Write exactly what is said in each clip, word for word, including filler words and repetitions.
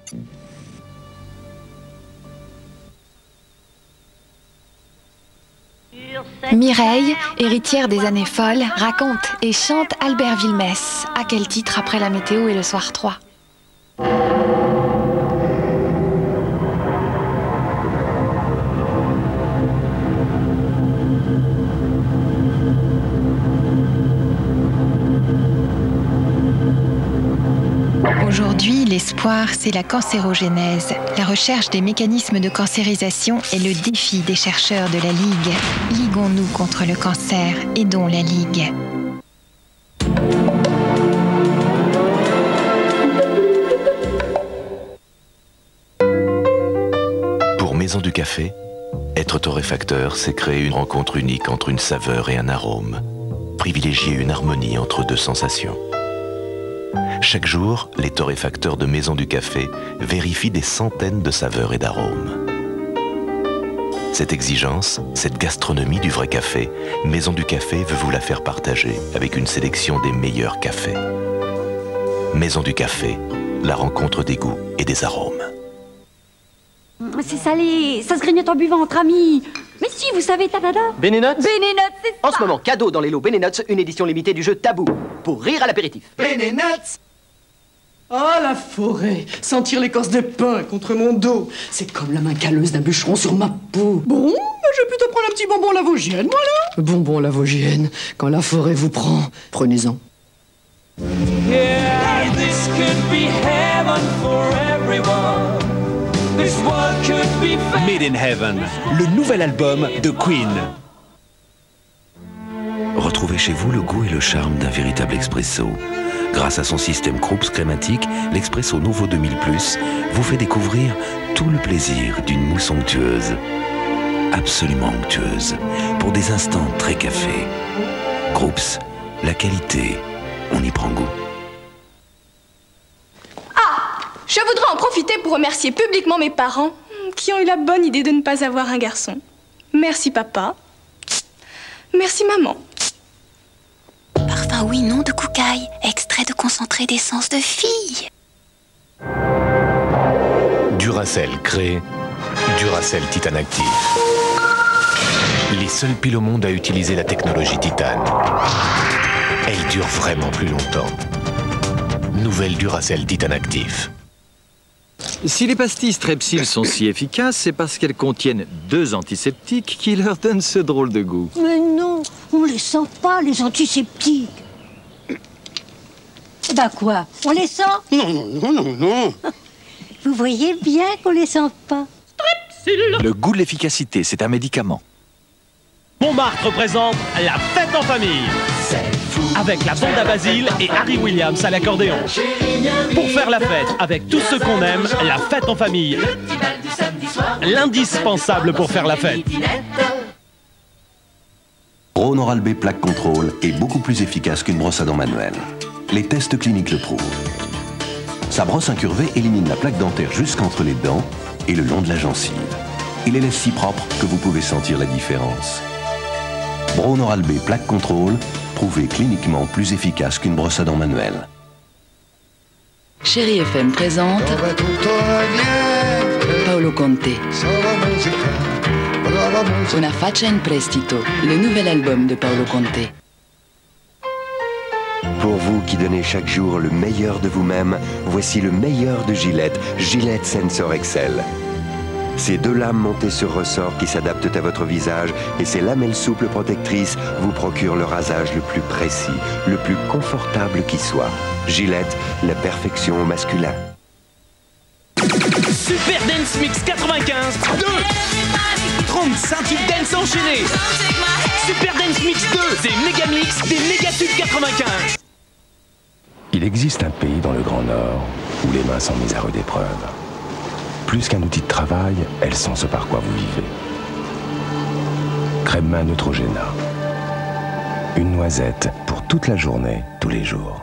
Mireille, héritière des années folles, raconte et chante Albertville-Metz. À quel titre après la météo et le soir trois? Aujourd'hui, l'espoir, c'est la cancérogénèse. La recherche des mécanismes de cancérisation est le défi des chercheurs de la Ligue. Liguons-nous contre le cancer, aidons la Ligue. Pour Maison du Café, être torréfacteur, c'est créer une rencontre unique entre une saveur et un arôme. Privilégier une harmonie entre deux sensations. Chaque jour, les torréfacteurs de Maison du Café vérifient des centaines de saveurs et d'arômes. Cette exigence, cette gastronomie du vrai café, Maison du Café veut vous la faire partager avec une sélection des meilleurs cafés. Maison du Café, la rencontre des goûts et des arômes. C'est salé, ça se grignote en buvant entre amis. Mais si, vous savez, tadada. Bénénotes Bénénotes, c'est ça. En ce moment, cadeau dans les lots Bénénotes, une édition limitée du jeu Tabou, pour rire à l'apéritif. Bénénotes. Oh, la forêt. Sentir l'écorce de pin contre mon dos. C'est comme la main calleuse d'un bûcheron sur ma peau. Bon, bah, je vais plutôt prendre un petit bonbon lavogienne, voilà. Bonbon lavogienne, quand la forêt vous prend, prenez-en. Yeah, this could be heaven for everyone. This world could be Made in Heaven, le nouvel album de Queen. Retrouvez chez vous le goût et le charme d'un véritable expresso. Grâce à son système Krups crématique, l'Expresso Nouveau deux mille plus vous fait découvrir tout le plaisir d'une mousse onctueuse. Absolument onctueuse, pour des instants très café. Krups, la qualité, on y prend goût. Ah! Je voudrais en profiter pour remercier publiquement mes parents qui ont eu la bonne idée de ne pas avoir un garçon. Merci papa. Merci maman. Parfum oui, non de Koukaï, extrait de concentré d'essence de fille. Duracell crée Duracell Titan Active. Les seules piles au monde à utiliser la technologie Titan. Elles durent vraiment plus longtemps. Nouvelle Duracell Titan Active. Si les pastilles Strepsil sont si efficaces, c'est parce qu'elles contiennent deux antiseptiques qui leur donnent ce drôle de goût. Mais non, on les sent pas, les antiseptiques. Bah quoi, on les sent? Non, non, non, non, non. Vous voyez bien qu'on les sent pas. Strepsil. Le goût de l'efficacité, c'est un médicament. Montmartre présente la fête en famille. Avec la bande à Basile et Harry Williams à l'accordéon. Pour faire la fête avec tous ceux qu'on aime, la fête en famille. L'indispensable pour faire la fête. Rhône Oral B Plaque Contrôle est beaucoup plus efficace qu'une brosse à dents manuelle. Les tests cliniques le prouvent. Sa brosse incurvée élimine la plaque dentaire jusqu'entre les dents et le long de la gencive. Il les laisse si propres que vous pouvez sentir la différence. Braun Oral B Plaque Contrôle, prouvé cliniquement plus efficace qu'une brosse à dents manuelle. Chérie F M présente Paolo Conte. Una faccia in prestito, le nouvel album de Paolo Conte. Pour vous qui donnez chaque jour le meilleur de vous-même, voici le meilleur de Gillette, Gillette Sensor Excel. Ces deux lames montées sur ressort qui s'adaptent à votre visage et ces lamelles souples protectrices vous procurent le rasage le plus précis, le plus confortable qui soit. Gillette, la perfection au masculin. Super Dance Mix quatre-vingt-quinze deux. trente ceintures dance enchaînées. Super Dance Mix deux. Des méga mix, des méga tubes quatre-vingt-quinze. Il existe un pays dans le Grand Nord où les mains sont mises à rude épreuve. Plus qu'un outil de travail, elles sont ce par quoi vous vivez. Crème main Neutrogena. Une noisette pour toute la journée, tous les jours.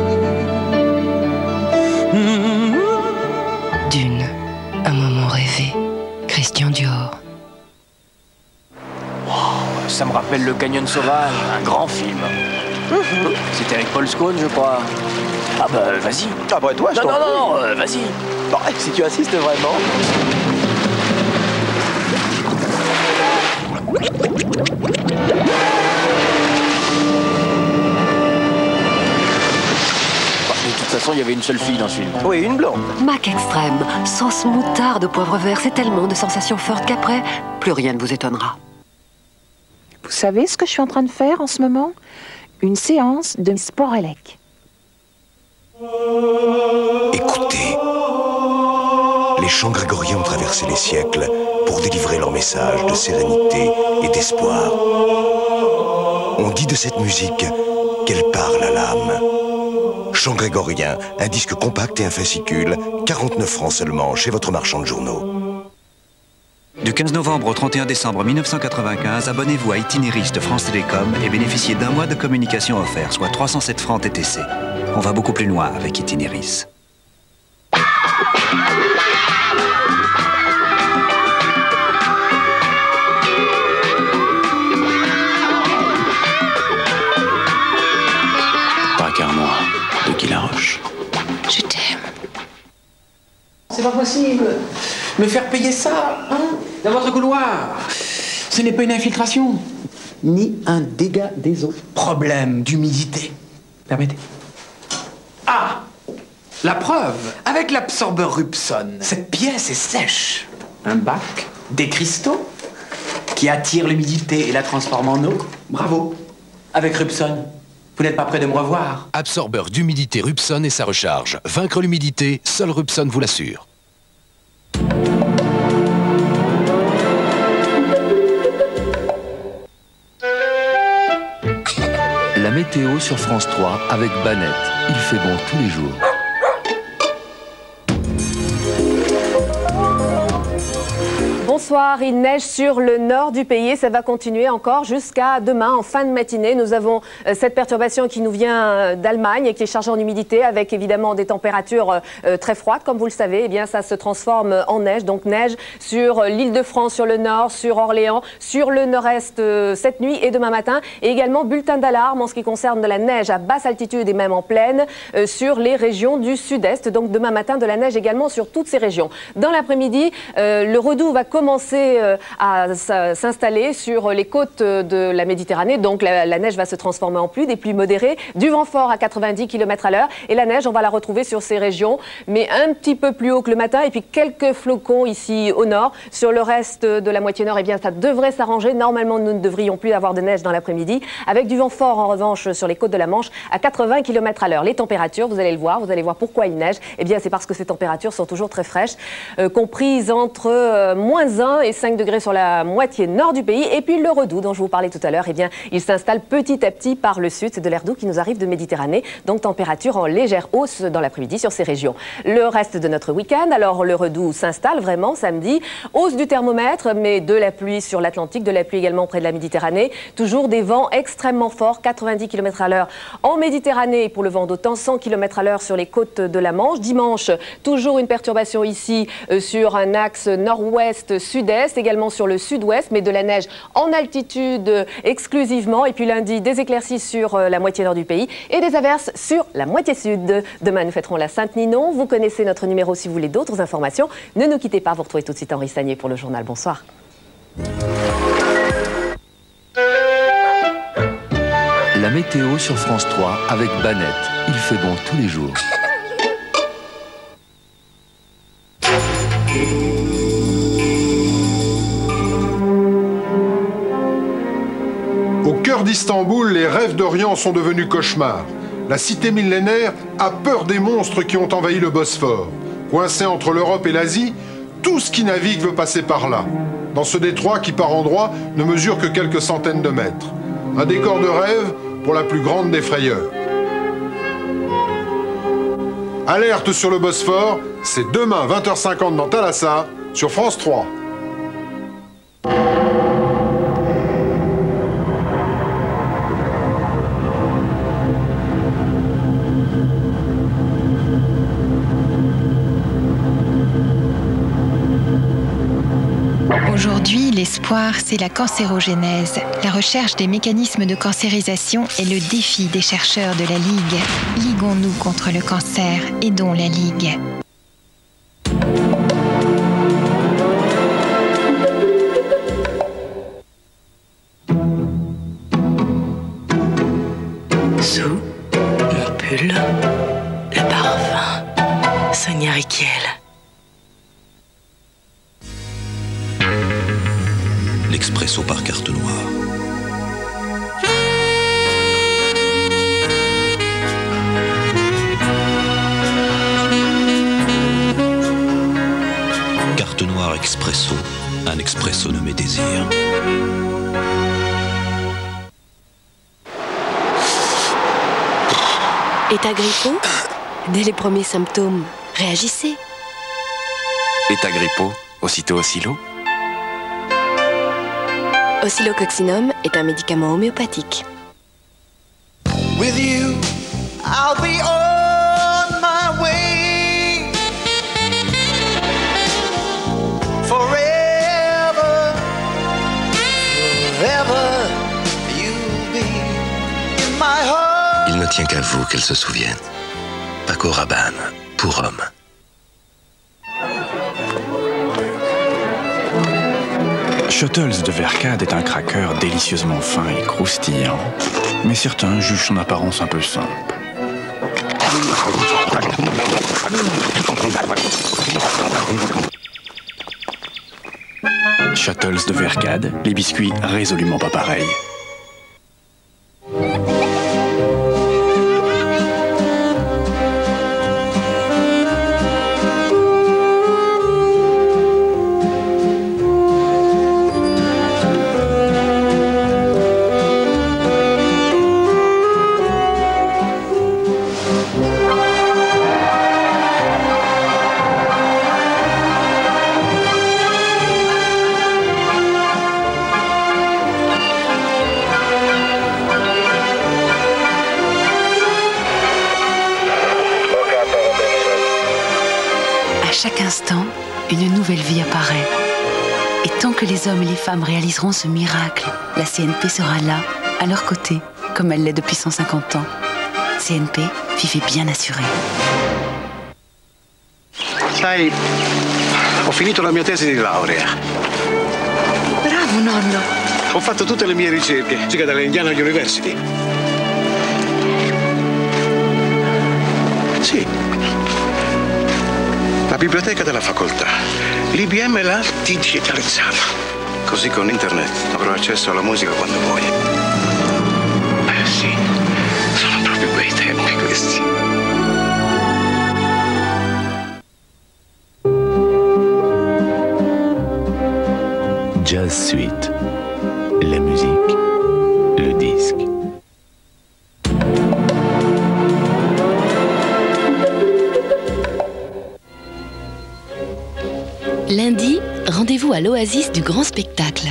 Dune, un moment rêvé. s'appelle Le Canyon Sauvage, un grand film. Mmh. C'était avec Paul Scone, je crois. Ah bah vas-y. Ah bah toi, je Non, t'en non, prie. non, non, euh, vas-y. Bon, si tu insistes vraiment. De toute façon, il y avait une seule fille dans ce film. Oui, une blonde. Mac Extrême, sauce moutarde, poivre vert, c'est tellement de sensations fortes qu'après, plus rien ne vous étonnera. Vous savez ce que je suis en train de faire en ce moment? Une séance de sport élec. Écoutez, les chants grégoriens ont traversé les siècles pour délivrer leur message de sérénité et d'espoir. On dit de cette musique qu'elle parle à l'âme. Chants grégoriens, un disque compact et un fascicule, quarante-neuf francs seulement chez votre marchand de journaux. Du quinze novembre au trente et un décembre mille neuf cent quatre-vingt-quinze, abonnez-vous à Itinéris de France Télécom et bénéficiez d'un mois de communication offert, soit trois cent sept francs T T C. On va beaucoup plus loin avec Itinéris. Braqueur noir de Guy Laroche. Je t'aime. C'est pas possible. Me faire payer ça, hein, dans votre couloir. Ce n'est pas une infiltration, ni un dégât des eaux. Problème d'humidité. Permettez. Ah, la preuve, avec l'absorbeur Rupson, cette pièce est sèche. Un bac, des cristaux, qui attirent l'humidité et la transforment en eau. Bravo. Avec Rupson, vous n'êtes pas prêt de me revoir. Absorbeur d'humidité Rupson et sa recharge. Vaincre l'humidité, seul Rupson vous l'assure. La météo sur France trois avec Banette. Il fait bon tous les jours. Bonsoir, il neige sur le nord du pays et ça va continuer encore jusqu'à demain en fin de matinée. Nous avons euh, cette perturbation qui nous vient euh, d'Allemagne et qui est chargée en humidité avec évidemment des températures euh, très froides. Comme vous le savez, eh bien, ça se transforme en neige. Donc neige sur euh, l'Île-de-France, sur le nord, sur Orléans, sur le nord-est euh, cette nuit et demain matin. Et également bulletin d'alarme en ce qui concerne de la neige à basse altitude et même en plaine euh, sur les régions du sud-est. Donc demain matin, de la neige également sur toutes ces régions. Dans l'après-midi, euh, le redoux va commencer à s'installer sur les côtes de la Méditerranée. Donc la, la neige va se transformer en pluie, des pluies modérées, du vent fort à quatre-vingt-dix kilomètres à l'heure. Et la neige, on va la retrouver sur ces régions, mais un petit peu plus haut que le matin. Et puis quelques flocons ici au nord. Sur le reste de la moitié nord, eh bien, ça devrait s'arranger. Normalement, nous ne devrions plus avoir de neige dans l'après-midi. Avec du vent fort, en revanche, sur les côtes de la Manche à quatre-vingts kilomètres à l'heure. Les températures, vous allez le voir, vous allez voir pourquoi il neige. Eh bien, c'est parce que ces températures sont toujours très fraîches, euh, comprises entre euh, moins un et cinq degrés sur la moitié nord du pays. Et puis le redoux dont je vous parlais tout à l'heure, eh bien, il s'installe petit à petit par le sud. C'est de l'air doux qui nous arrive de Méditerranée. Donc température en légère hausse dans l'après-midi sur ces régions. Le reste de notre week-end, alors le redoux s'installe vraiment samedi. Hausse du thermomètre, mais de la pluie sur l'Atlantique, de la pluie également près de la Méditerranée. Toujours des vents extrêmement forts, quatre-vingt-dix kilomètres à l'heure en Méditerranée pour le vent d'OTAN, cent kilomètres à l'heure sur les côtes de la Manche. Dimanche, toujours une perturbation ici euh, sur un axe nord-ouest sud-est, également sur le sud-ouest, mais de la neige en altitude exclusivement. Et puis lundi, des éclaircies sur la moitié nord du pays et des averses sur la moitié sud. Demain, nous fêterons la Sainte-Ninon. Vous connaissez notre numéro si vous voulez d'autres informations. Ne nous quittez pas, vous retrouvez tout de suite Henri Sagné pour le journal. Bonsoir. La météo sur France trois avec Banette. Il fait bon tous les jours. Au cœur d'Istanbul, les rêves d'Orient sont devenus cauchemars. La cité millénaire a peur des monstres qui ont envahi le Bosphore. Coincé entre l'Europe et l'Asie, tout ce qui navigue veut passer par là. Dans ce détroit qui, par endroits, ne mesure que quelques centaines de mètres. Un décor de rêve pour la plus grande des frayeurs. Alerte sur le Bosphore, c'est demain vingt heures cinquante dans Thalassa, sur France trois. Aujourd'hui, l'espoir, c'est la cancérogénèse. La recherche des mécanismes de cancérisation est le défi des chercheurs de la Ligue. Liguons-nous contre le cancer, aidons la Ligue. Sous mon pull, le parfum, Sonia Rykiel. L'Expresso par carte noire. Carte noire Expresso, un expresso nommé désir. État grippeux? Dès les premiers symptômes, réagissez. État grippeux, aussitôt oscillo. Oscillococcinum est un médicament homéopathique. With you, I'll be on my way. Forever, forever, you'll be in my heart. Il ne tient qu'à vous qu'elle se souvienne. Paco Rabanne, pour homme. Shuttles de Vercade est un cracker délicieusement fin et croustillant, mais certains jugent son apparence un peu simple. Shuttles de Vercade, les biscuits résolument pas pareils. À chaque instant, une nouvelle vie apparaît. Et tant que les hommes et les femmes réaliseront ce miracle, la C N P sera là, à leur côté, comme elle l'est depuis cent cinquante ans. C N P, vivez bien assurés. Sai, ho finito la mia tesi di laurea. Bravo, nonno. Ho fatto tutte le mie ricerche, sia dall'Indiana University. Sì. La biblioteca della facoltà. L'I B M l'ha digitalizzata. Così con internet avrò accesso alla musica quando voglio. Eh sì, sono proprio bei tempi questi. Jazz Suite. La musique, le disque. Lundi, rendez-vous à l'Oasis du Grand Spectacle.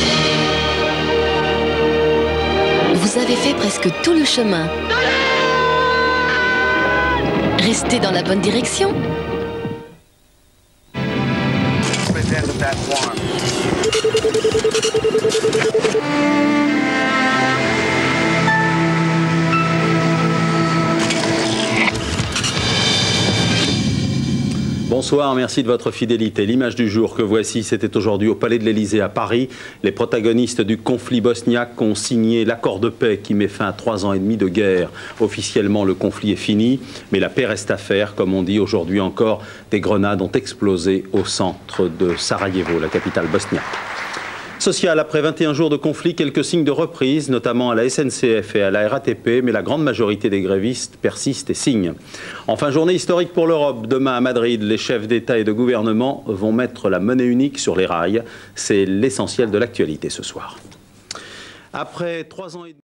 Vous avez fait presque tout le chemin. Restez dans la bonne direction. Bonsoir, merci de votre fidélité. L'image du jour que voici, c'était aujourd'hui au Palais de l'Élysée à Paris. Les protagonistes du conflit bosniaque ont signé l'accord de paix qui met fin à trois ans et demi de guerre. Officiellement, le conflit est fini, mais la paix reste à faire. Comme on dit aujourd'hui encore, des grenades ont explosé au centre de Sarajevo, la capitale bosniaque. Social, après vingt et un jours de conflit, quelques signes de reprise, notamment à la S N C F et à la R A T P, mais la grande majorité des grévistes persistent et signent. En fin de journée historique pour l'Europe, demain à Madrid, les chefs d'État et de gouvernement vont mettre la monnaie unique sur les rails. C'est l'essentiel de l'actualité ce soir. Après trois ans et demi...